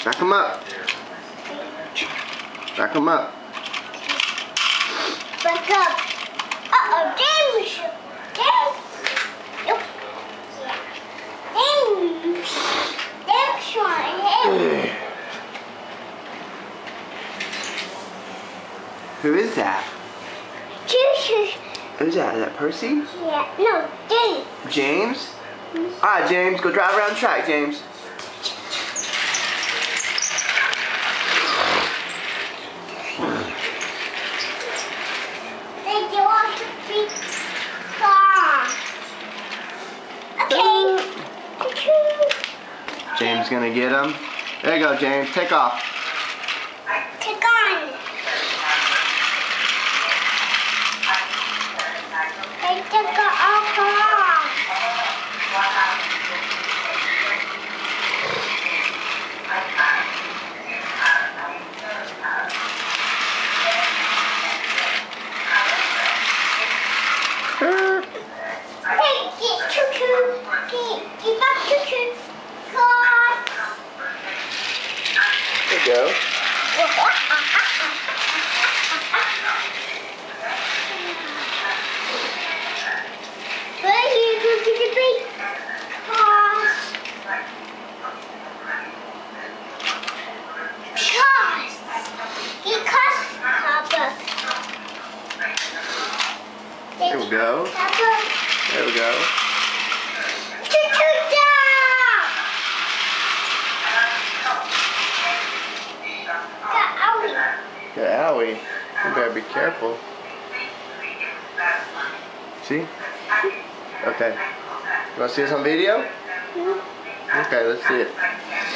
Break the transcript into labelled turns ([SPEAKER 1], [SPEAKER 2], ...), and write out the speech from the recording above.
[SPEAKER 1] Back him up. Back him up.
[SPEAKER 2] Back up. Uh-oh, James. Yep. James right here.
[SPEAKER 1] Who is that?
[SPEAKER 2] James.
[SPEAKER 1] Who's that? Is that Percy?
[SPEAKER 2] Yeah, no, James.
[SPEAKER 1] James? Alright, James, go drive around the track, James.
[SPEAKER 2] They do want to be car. Okay.
[SPEAKER 1] James gonna get him. There you go, James. Take off.
[SPEAKER 2] Take on. They took our car. Hey, get choo-choo. Get back choo-choo. Car.
[SPEAKER 1] There you go.
[SPEAKER 2] Where you go to the big cars? Cars. Get cars, Papa.
[SPEAKER 1] There we go.
[SPEAKER 2] Papa.
[SPEAKER 1] There we go.
[SPEAKER 2] Choo-choo down.
[SPEAKER 1] Yeah, Owie. You better be careful. See? Okay. You want to see this on video? Okay, let's see it.